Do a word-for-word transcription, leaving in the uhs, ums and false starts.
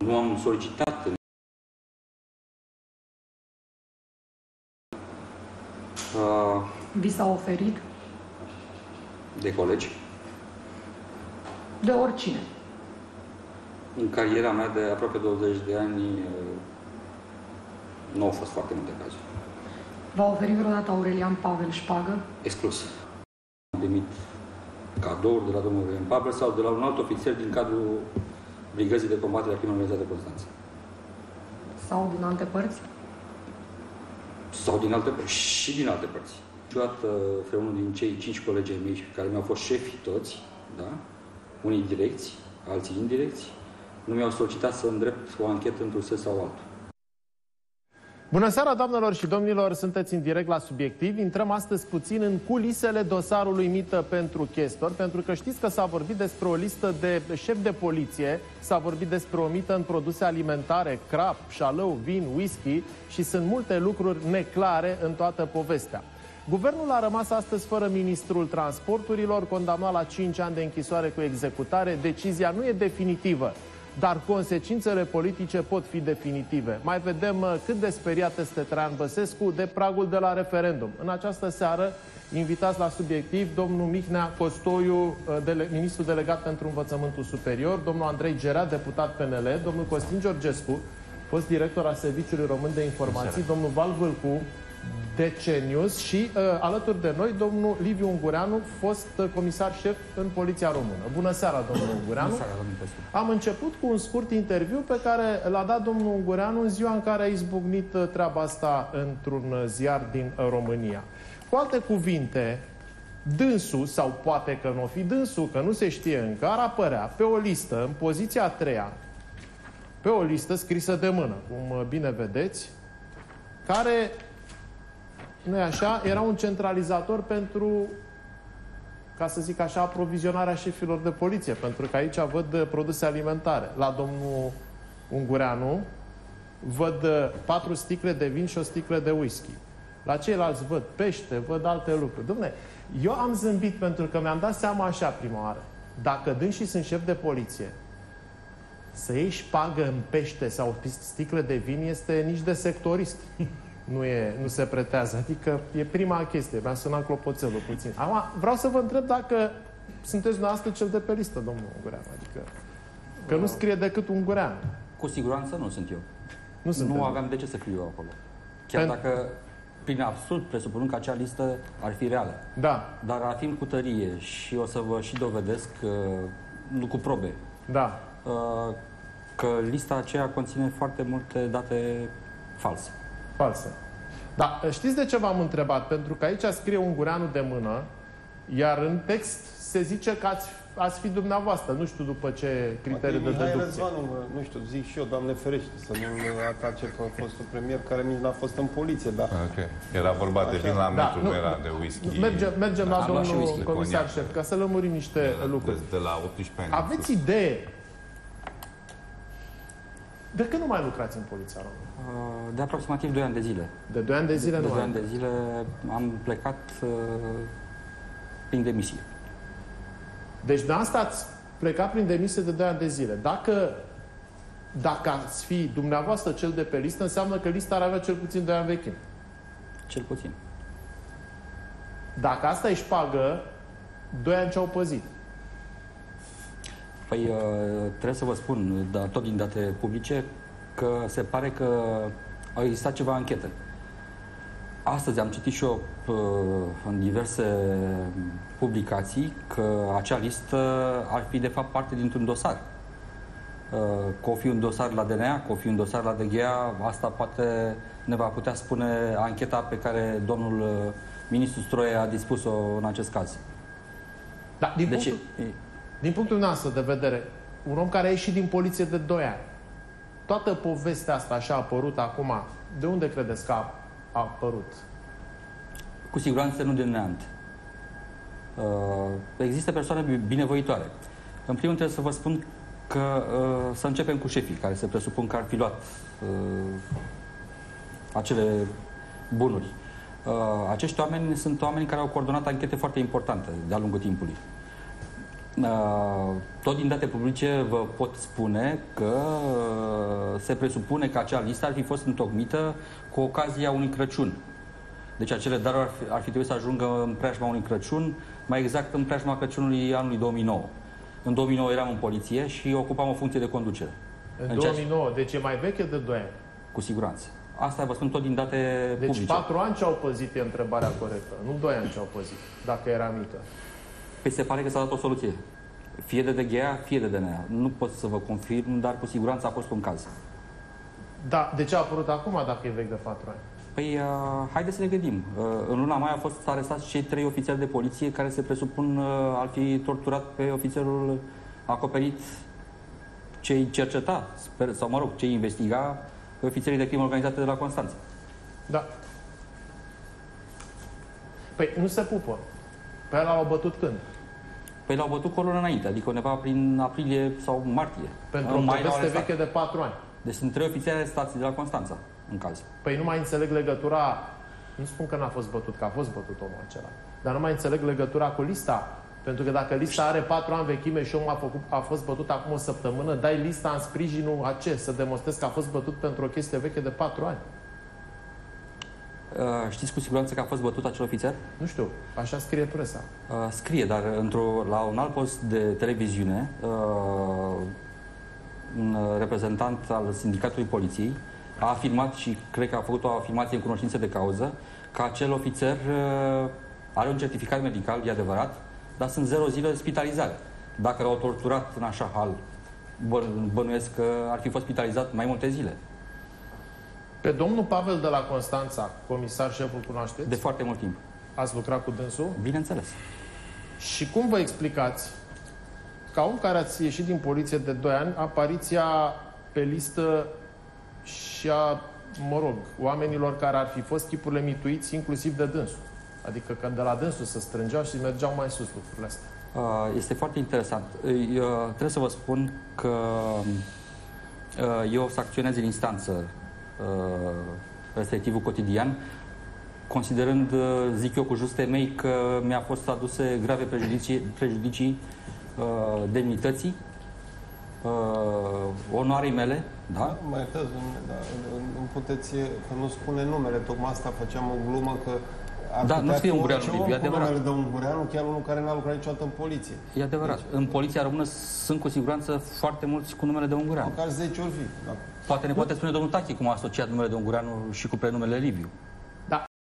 Nu am solicitat. Uh, Vi s-a oferit? De colegi. De oricine. În cariera mea de aproape douăzeci de ani nu au fost foarte multe cazuri. V-a oferit vreodată Aurelian Pavel șpagă? Exclus. Am primit cadouri de la domnul Aurelian Pavel sau de la un alt ofițer din cadrul Brigăzii de Combatere a Crimei Organizate Constanța. Sau din alte părți? Sau din alte părți. Și din alte părți. Niciodată vreunul din cei cinci colegi ai mei care mi-au fost șefi toți, da? Unii direcți, alții indirecți, nu mi-au solicitat să îndrept o anchetă într-un sens sau altul. Bună seara, doamnelor și domnilor! Sunteți în direct la Subiectiv. Intrăm astăzi puțin în culisele dosarului Mită pentru Chestor, pentru că știți că s-a vorbit despre o listă de șefi de poliție, s-a vorbit despre o mită în produse alimentare, crap, șalău, vin, whisky și sunt multe lucruri neclare în toată povestea. Guvernul a rămas astăzi fără ministrul transporturilor, condamnat la cinci ani de închisoare cu executare. Decizia nu e definitivă, dar consecințele politice pot fi definitive. Mai vedem cât de speriat este Traian Băsescu de pragul de la referendum. În această seară, invitați la Subiectiv domnul Mihnea Costoiu, dele, ministru delegat pentru învățământul superior, domnul Andrei Gerea, deputat P N L, domnul Costin Georgescu, fost director al Serviciului Român de Informații, domnul Val Vâlcu, D C News și uh, alături de noi domnul Liviu Ungureanu, fost uh, comisar șef în Poliția Română. Bună seara, domnul Ungureanu. Bună seara, domnul Pescu. Am început cu un scurt interviu pe care l-a dat domnul Ungureanu în ziua în care a izbucnit uh, treaba asta într-un ziar din uh, România. Cu alte cuvinte, dânsul, sau poate că nu o fi dânsul, că nu se știe încă, ar apărea pe o listă, în poziția a treia, pe o listă scrisă de mână, cum uh, bine vedeți, care... Nu-i așa? Era un centralizator pentru, ca să zic așa, aprovizionarea șefilor de poliție. Pentru că aici văd produse alimentare. La domnul Ungureanu văd patru sticle de vin și o sticlă de whisky. La ceilalți văd pește, văd alte lucruri. Dom'le, eu am zâmbit pentru că mi-am dat seama așa prima oară. Dacă dânsii sunt șef de poliție, să iei șpagă în pește sau sticle de vin este nici de sectorist. Nu, e, nu se pretează. Adică e prima chestie. Mi-a sunat clopoțelul puțin. Acum, vreau să vă întreb dacă sunteți dumneavoastră cel de pe listă, domnul Ungureanu. Adică că nu scrie decât Ungureanu. Cu siguranță nu sunt eu. Nu, nu aveam de ce să fiu eu acolo. Chiar Pen... dacă, prin absurd, presupunând că acea listă ar fi reală. Da. Dar afirm cu tărie și o să vă și dovedesc, uh, cu probe, da. uh, că lista aceea conține foarte multe date false. Falsă. Da, știți de ce v-am întrebat? Pentru că aici scrie Ungureanu de mână, iar în text se zice că ați, ați fi dumneavoastră. Nu știu după ce criterii de deducție. Răzvanu, nu știu, zic și eu, Doamne ferește, să nu atace pe fostul premier care nici n-a fost în poliție, dar... Okay. Era vorba de vin la metru, da, nu era de whisky. Mergem, mergem la domnul comisar șef, ca să lămurim niște de, lucruri. De, de la optsprezece ani. Aveți idee de când nu mai lucrați în Poliția Română? De aproximativ doi ani de zile. De doi ani de zile, de, nu? De doi ani de zile am plecat uh, prin demisie. Deci de asta ați plecat prin demisie de doi ani de zile. Dacă, dacă ați fi dumneavoastră cel de pe listă, înseamnă că lista ar avea cel puțin doi ani vechime. Cel puțin. Dacă asta e șpagă, doi ani ce-au păzit. Păi, uh, trebuie să vă spun, dar tot din date publice, că se pare că au existat ceva anchete. Astăzi am citit și eu uh, în diverse publicații că acea listă ar fi de fapt parte dintr-un dosar. Uh, că o fi un dosar la D N A, că o fi un dosar la D G A, asta poate ne va putea spune ancheta pe care domnul uh, ministru Stroie a dispus-o în acest caz. Da, din, deci, punctul, din punctul nostru de vedere, un om care a ieșit din poliție de doi ani, toată povestea asta așa a apărut acum, de unde credeți că a, a apărut? Cu siguranță nu din neant. Uh, există persoane binevoitoare. În primul rând trebuie să vă spun că uh, să începem cu șefii, care se presupun că ar fi luat uh, acele bunuri. Uh, acești oameni sunt oameni care au coordonat anchete foarte importante de-a lungul timpului. Tot din date publice vă pot spune că se presupune că acea listă ar fi fost întocmită cu ocazia unui Crăciun. Deci acele daruri ar fi, ar fi trebuit să ajungă în preajma unui Crăciun, mai exact în preajma Crăciunului anului două mii nouă. În două mii nouă eram în poliție și ocupam o funcție de conducere. În, în două mii nouă, deci e mai veche de doi ani. Cu siguranță. Asta vă spun tot din date deci publice. Deci patru ani ce-au păzit e întrebarea corectă, nu doi ani ce-au păzit, dacă era mică. Păi se pare că s-a dat o soluție. Fie de D G A, fie de D N A. Nu pot să vă confirm, dar cu siguranță a fost un caz. Da, de ce a apărut acum dacă e vechi de patru ani? Păi, uh, haideți să ne gândim. Uh, în luna mai au fost arestați cei trei ofițeri de poliție care se presupun uh, ar fi torturat pe ofițerul acoperit ce-i cerceta, sper, sau mă rog, ce-i investiga pe ofițerii de crimă organizate de la Constanța. Da. Păi nu se pupă. Pe ăla l-au bătut când? Păi l-au bătut cu o lună înainte, adică undeva prin aprilie sau martie. Pentru o poveste veche de patru ani. Deci sunt trei ofițeri arestați de la Constanța, în caz. Păi nu mai înțeleg legătura, nu spun că n-a fost bătut, că a fost bătut omul acela, dar nu mai înțeleg legătura cu lista. Pentru că dacă lista are patru ani vechime și omul a, făcut, a fost bătut acum o săptămână, dai lista în sprijinul a ce? Să demonstrezi că a fost bătut pentru o chestie veche de patru ani. Uh, știți cu siguranță că a fost bătut acel ofițer? Nu știu, așa scrie presa. Uh, scrie, dar într-o, la un alt post de televiziune, uh, un reprezentant al Sindicatului Poliției a afirmat, și cred că a făcut o afirmație în cunoștință de cauză, că acel ofițer uh, are un certificat medical, e adevărat, dar sunt zero zile de spitalizare. Dacă l-au torturat în așa hal, bă, bănuiesc că ar fi fost spitalizat mai multe zile. Pe domnul Pavel de la Constanța, comisar șeful, cunoașteți? De foarte mult timp. Ați lucrat cu dânsul? Bineînțeles. Și cum vă explicați, ca om care ați ieșit din poliție de doi ani, apariția pe listă și a, mă rog, oamenilor care ar fi fost chipurile mituiți, inclusiv de dânsul? Adică că de la dânsul se strângeau și mergeau mai sus lucrurile astea. Este foarte interesant. Eu trebuie să vă spun că eu o să acționez în instanță respectivul cotidian, considerând, zic eu cu juste mei, că mi-a fost aduse grave prejudicii, prejudicii demnității, onoarei mele, da? Da, mai iertați, da, nu puteți, că nu spune numele, tocmai asta făceam o glumă, că da, nu scrie Ungureanu Liviu, e adevărat. Numele de Ungureanu, chiar unul care n-a lucrat niciodată în poliție. E adevărat. Deci, în poliția română sunt cu siguranță foarte mulți cu numele de Ungureanu. Măcar zece ori fi. Da. Poate ne poate spune domnul Tachi cum a asociat numele de Ungureanu și cu prenumele Liviu.